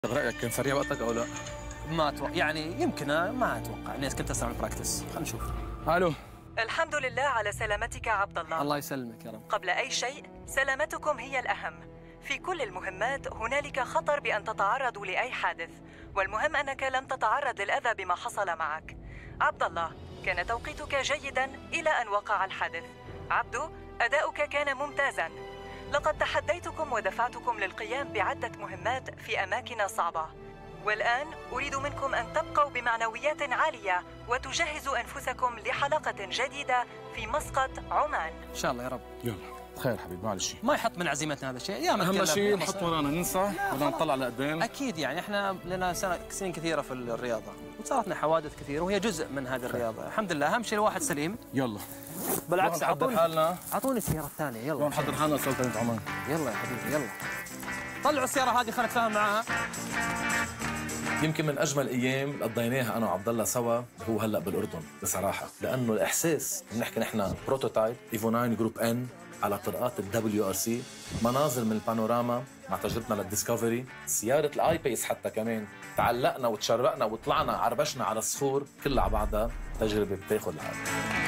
رايك كان سريع وقتك او لا؟ ما اتوقع، يعني يمكن ما اتوقع اني كنت اسرع من البراكتس. خلينا نشوف. الو. الحمد لله على سلامتك عبد الله. الله يسلمك يا رب. قبل أي شيء سلامتكم هي الأهم. في كل المهمات هنالك خطر بأن تتعرضوا لأي حادث، والمهم أنك لم تتعرض للأذى بما حصل معك. عبد الله، كان توقيتك جيدا إلى أن وقع الحادث. عبدو، أداؤك كان ممتازا. لقد تحديتكم ودفعتكم للقيام بعدة مهمات في أماكن صعبة، والآن أريد منكم أن تبقوا بمعنويات عالية وتجهزوا أنفسكم لحلقة جديدة في مسقط عمان. ان شاء الله يا رب. يلا خير حبيبي، معلش ما يحط من عزيمتنا هذا الشيء. يا اهم شيء نحط ورانا، ننسى ولا نطلع لقدام. اكيد، يعني احنا لنا سنين كثيره في الرياضه وصارت لنا حوادث كثيره وهي جزء من هذه الرياضه. الحمد لله، اهم شيء الواحد سليم. يلا بالعكس، نحضر حالنا، اعطوني السياره الثانيه. يلا نحضر حالنا لسلطنة عمان. يلا يا حبيبي، يلا طلعوا السياره هذه خلينا نتفاهم معاها. يمكن من اجمل ايام قضيناها انا وعبد الله سوا هو هلا بالاردن بصراحه، لانه الاحساس بنحكي نحن بروتوتايب ايفو 9 جروب ان على طرقات الدبليو ار سي، مناظر من البانوراما مع تجربتنا للديسكفري، سياره الاي بيس حتى كمان، تعلقنا وتشرقنا وطلعنا عربشنا على الصخور، كلها على بعضها تجربه بتاخذ العالم.